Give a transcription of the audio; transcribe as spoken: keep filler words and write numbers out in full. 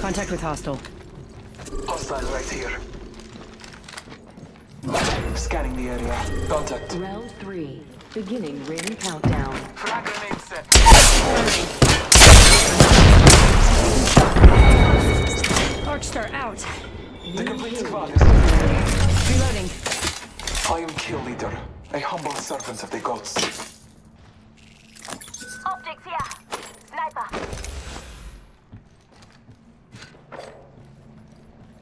Contact with hostile. Hostile right here. Scanning the area. Contact. Round three. Beginning ring countdown. Frag grenade set. Arcstar out. The complete squad is here. Reloading. I am kill leader, a humble servant of the gods. Optics here. Sniper.